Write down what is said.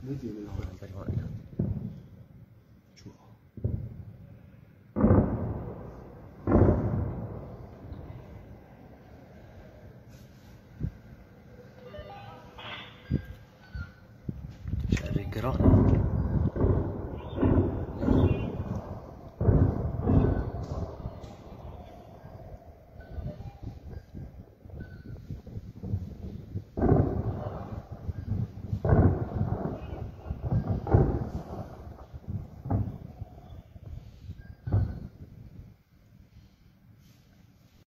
Vedi le No, non per guardare. giù. C'è il rigrone.